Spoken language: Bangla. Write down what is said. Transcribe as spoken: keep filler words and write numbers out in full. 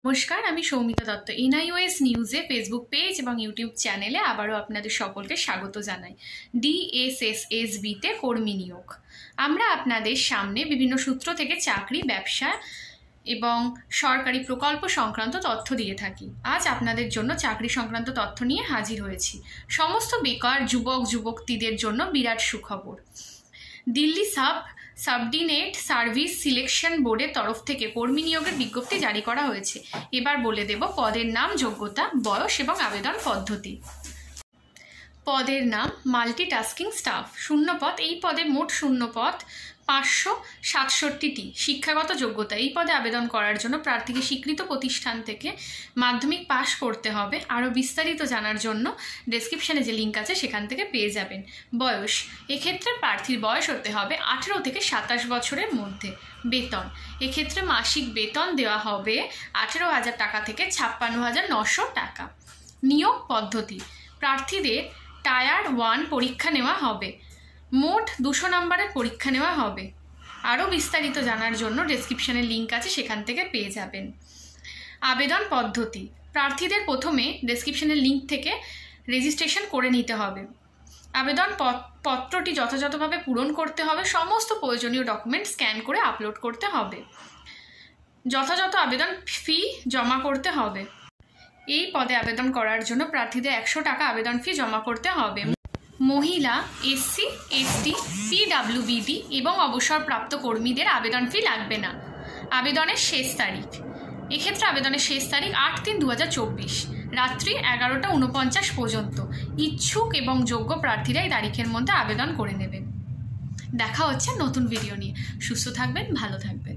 নমস্কার, আমি সৌমিতা দত্ত। এনআইওএস নিউজে ফেসবুক পেজ এবং ইউটিউব চ্যানেলে আবারও আপনাদের সকলকে স্বাগত জানাই। ডিএসএসএসবিতে কর্মী নিয়োগ। আমরা আপনাদের সামনে বিভিন্ন সূত্র থেকে চাকরি, ব্যবসা এবং সরকারি প্রকল্প সংক্রান্ত তথ্য দিয়ে থাকি। আজ আপনাদের জন্য চাকরি সংক্রান্ত তথ্য নিয়ে হাজির হয়েছি। সমস্ত বেকার যুবক যুবতীদের জন্য বিরাট সুখবর। Delhi sub subordinate service selection বোর্ডের তরফ থেকে কর্মী নিয়োগের বিজ্ঞপ্তি জারি করা হয়েছে। এবার বলে দেব পদের নাম, যোগ্যতা, বয়স এবং আবেদন পদ্ধতি। পদের নাম মাল্টিটাস্কিং স্টাফ, শূন্যপদ। এই পদে মোট শূন্যপদ পাঁচশো সাতষট্টিটি। শিক্ষাগত যোগ্যতা, এই পদে আবেদন করার জন্য প্রার্থীকে স্বীকৃত প্রতিষ্ঠান থেকে মাধ্যমিক পাশ করতে হবে। আরও বিস্তারিত জানার জন্য ডেসক্রিপশানে যে লিঙ্ক আছে সেখান থেকে পেয়ে যাবেন। বয়স, এক্ষেত্রে প্রার্থীর বয়স হতে হবে আঠেরো থেকে সাতাশ বছরের মধ্যে। বেতন, এক্ষেত্রে মাসিক বেতন দেওয়া হবে আঠেরো হাজার টাকা থেকে ছাপ্পান্ন হাজার নশো টাকা। নিয়োগ পদ্ধতি, প্রার্থীদের টায়ার ওয়ান পরীক্ষা নেওয়া হবে। মোট দুশো নম্বরের পরীক্ষা নেওয়া হবে। আরও বিস্তারিত জানার জন্য ডেসক্রিপশানে লিঙ্ক আছে, সেখান থেকে পেয়ে যাবেন। আবেদন পদ্ধতি, প্রার্থীদের প্রথমে ডেসক্রিপশানের লিঙ্ক থেকে রেজিস্ট্রেশন করে নিতে হবে। আবেদন পত্রটি যথাযথভাবে পূরণ করতে হবে। সমস্ত প্রয়োজনীয় ডকুমেন্ট স্ক্যান করে আপলোড করতে হবে। যথাযথ আবেদন ফি জমা করতে হবে। এই পদে আবেদন করার জন্য প্রার্থীদের একশো টাকা আবেদন ফি জমা করতে হবে। মহিলা, এসসি, এসটি, পিডাব্লিউবিডি এবং অবসরপ্রাপ্ত কর্মীদের আবেদন ফি লাগবে না। আবেদনের শেষ তারিখ, এক্ষেত্রে আবেদনের শেষ তারিখ আট তিন দু হাজার চব্বিশ রাত্রি এগারোটা উনপঞ্চাশ পর্যন্ত। ইচ্ছুক এবং যোগ্য প্রার্থীরা এই তারিখের মধ্যে আবেদন করে নেবেন। দেখা হচ্ছে নতুন ভিডিও নিয়ে। সুস্থ থাকবেন, ভালো থাকবেন।